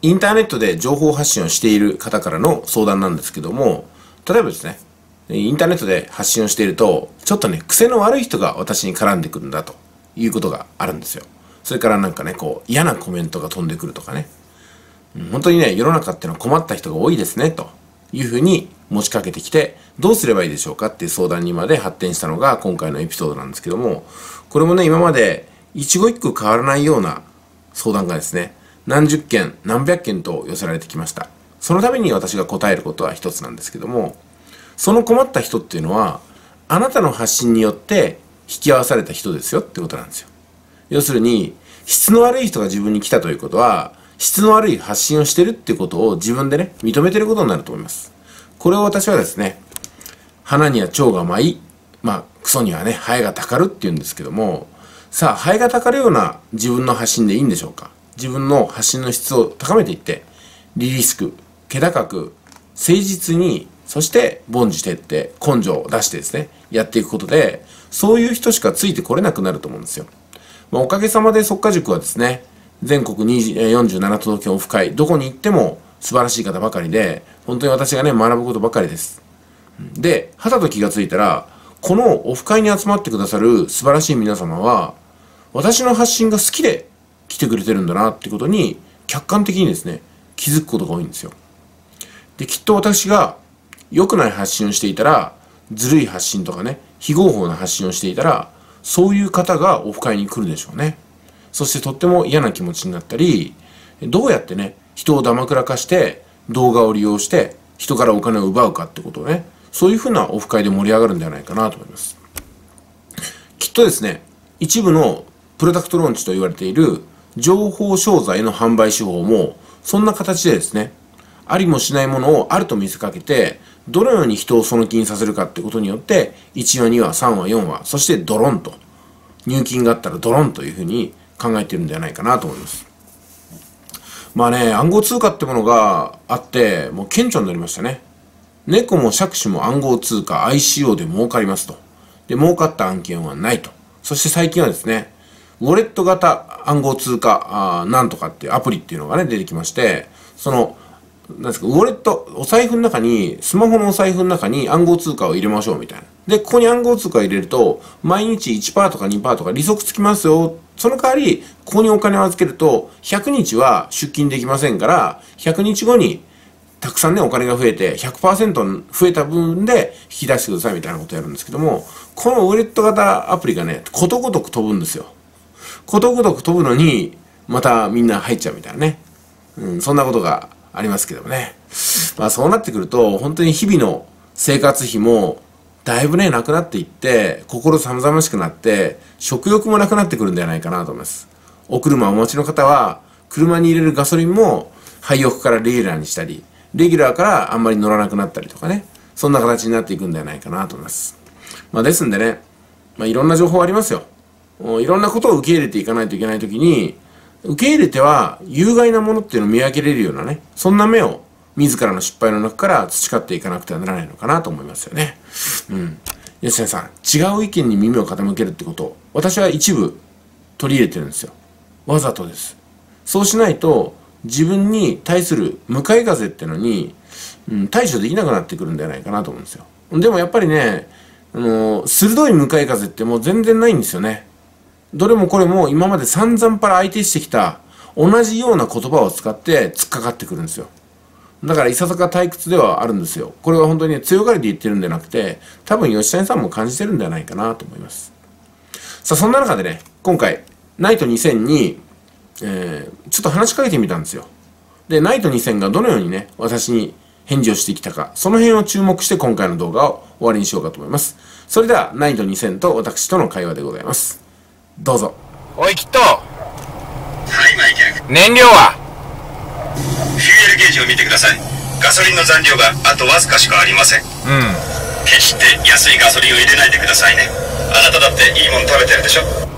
インターネットで情報発信をしている方からの相談なんですけども、例えばですね、インターネットで発信をしていると、ちょっとね、癖の悪い人が私に絡んでくるんだということがあるんですよ。それからなんかね、嫌なコメントが飛んでくるとかね。本当にね、世の中っていうのは困った人が多いですね、というふうに持ちかけてきて、どうすればいいでしょうかっていう相談にまで発展したのが今回のエピソードなんですけども、これもね、今まで一語一句変わらないような相談がですね、何十件、何百件と寄せられてきました。そのために私が答えることは一つなんですけども、その困った人っていうのは、あなたの発信によって引き合わされた人ですよってことなんですよ。要するに、質の悪い人が自分に来たということは、質の悪い発信をしてるってことを自分でね、認めてることになると思います。これを私はですね、花には蝶が舞い、クソにはね、ハエがたかるって言うんですけども、さあ、ハエがたかるような自分の発信でいいんでしょうか。自分の発信の質を高めていって、リリスク、気高く、誠実に、そして凡事徹底、根性を出してですね、やっていくことで、そういう人しかついてこれなくなると思うんですよ。おかげさまで速稼塾はですね、全国47都道府県オフ会、どこに行っても素晴らしい方ばかりで、本当に私がね、学ぶことばかりです。で、はたと気がついたら、このオフ会に集まってくださる素晴らしい皆様は、私の発信が好きで来てくれてるんだなっていうことに、客観的にですね、気づくことが多いんですよ。で、きっと私が良くない発信をしていたら、ずるい発信とかね、非合法な発信をしていたら、そういう方がオフ会に来るでしょうね。そしてとっても嫌な気持ちになったり、どうやってね、人をだまくらかして、動画を利用して、人からお金を奪うかってことをね、そういうふうなオフ会で盛り上がるんではないかなと思います。きっとですね、一部のプロダクトローンチと言われている情報商材の販売手法も、そんな形でですね、ありもしないものをあると見せかけて、どのように人をその気にさせるかってことによって、1話、2話、3話、4話、そしてドロンと、入金があったらドロンというふうに考えているんではないかなと思います。暗号通貨ってものがあって、もう顕著になりましたね。猫も杓子も暗号通貨 ICO で儲かりますと。で、儲かった案件はないと。そして最近はですね、ウォレット型暗号通貨なんとかっていうアプリっていうのがね、出てきまして、ウォレット、お財布の中に、スマホのお財布の中に暗号通貨を入れましょうみたいな。で、ここに暗号通貨を入れると、毎日 1% とか 2% とか利息つきますよ。その代わり、ここにお金を預けると、100日は出金できませんから、100日後にたくさんね、お金が増えて、100% 増えた分で引き出してくださいみたいなことをやるんですけども、このウォレット型アプリがね、ことごとく飛ぶんですよ。ことごとく飛ぶのに、またみんな入っちゃうみたいなね。そんなことがありますけどもね。そうなってくると、本当に日々の生活費も、だいぶね、なくなっていって、心寒々しくなって、食欲もなくなってくるんではないかなと思います。お車をお持ちの方は、車に入れるガソリンも、廃屋からレギュラーにしたり、レギュラーからあんまり乗らなくなったりとかね、そんな形になっていくんではないかなと思います。ですんでね、いろんな情報ありますよ。いろんなことを受け入れていかないといけないときに、受け入れては有害なものっていうのを見分けれるようなね、そんな目を自らの失敗の中から培っていかなくてはならないのかなと思いますよね。吉谷さん、違う意見に耳を傾けるってことを、私は一部取り入れてるんですよ。わざとです。そうしないと、自分に対する向かい風ってのに、対処できなくなってくるんじゃないかなと思うんですよ。でもやっぱりね、鋭い向かい風ってもう全然ないんですよね。どれもこれも今まで散々パラ相手してきた同じような言葉を使って突っかかってくるんですよ。だからいささか退屈ではあるんですよ。これは本当に強がりで言ってるんじゃなくて、多分吉谷さんも感じてるんじゃないかなと思います。さあそんな中でね、今回、ナイト2000に、ちょっと話しかけてみたんですよ。で、ナイト2000がどのようにね、私に返事をしてきたか、その辺を注目して今回の動画を終わりにしようかと思います。それでは、ナイト2000と私との会話でございます。どうぞ。 おい、キット。 はい、マイケル。 燃料は？ フューエルゲージを見てください。ガソリンの残量があとわずかしかありません。決して安いガソリンを入れないでくださいね。あなただっていいもん食べてるでしょ。